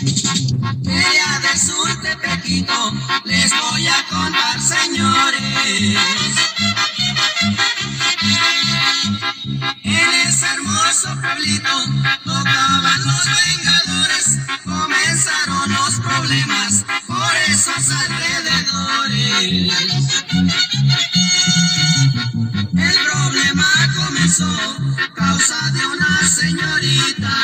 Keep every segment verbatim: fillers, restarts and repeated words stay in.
Ella del sur de Pequito, les voy a contar, señores. En ese hermoso pueblito tocaban los Vengadores, comenzaron los problemas por esos alrededores. El problema comenzó causa de una señorita.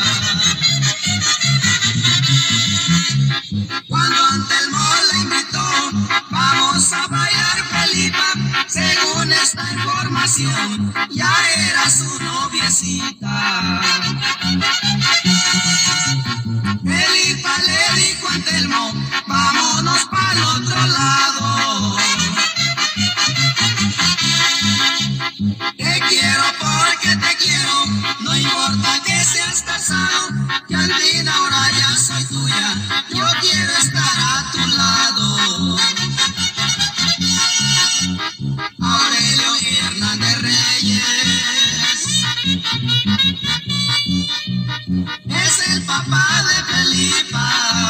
Cuando Antelmo la invitó, vamos a bailar Felipa, según esta información, ya era su noviecita. Felipa le dijo a Antelmo, vámonos pa'l otro lado. Te quiero porque te quiero, no importa que seas casado, que al fin ahora ya soy tuya, yo quiero estar a tu lado. Aurelio Hernández Reyes es el papá de Felipa.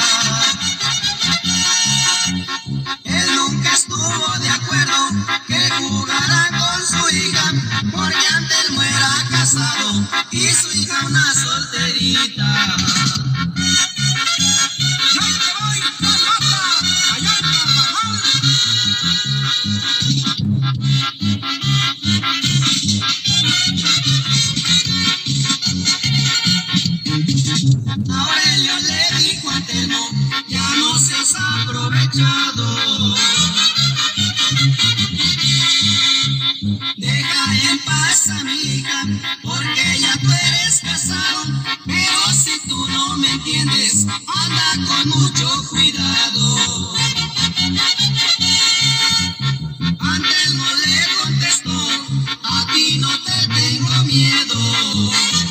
Él nunca estuvo de acuerdo que jugaran con su hija, porque Antelmo era casado y su hija una solterita. Aurelio le dijo a Antelmo, ya no seas aprovechado. Deja en paz a mi hija, porque ya tú eres casado, pero si tú no me entiendes, anda con mucho cuidado. Antelmo le contestó, a ti no te tengo miedo.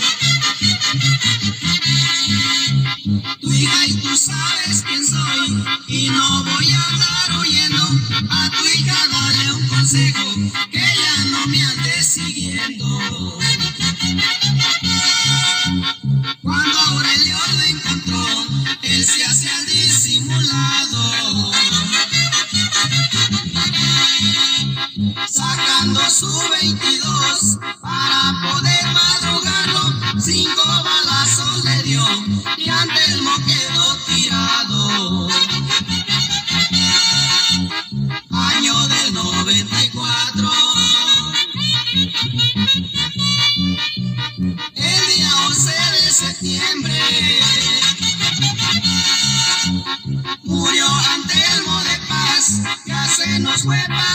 Tu hija y tú sabes quién soy, y no voy a andar huyendo. A tu hija dale un consejo, que ella no me ande siguiendo. Cuando Aurelio lo encontró, él se hacía el disimulado, sacando su veintidós para poder madrugarlo. Cinco balazos le dio y Antelmo quedó tirado. Año del noventa y cuatro, el día once de septiembre, murió Antelmo de Paz, ya se nos fue para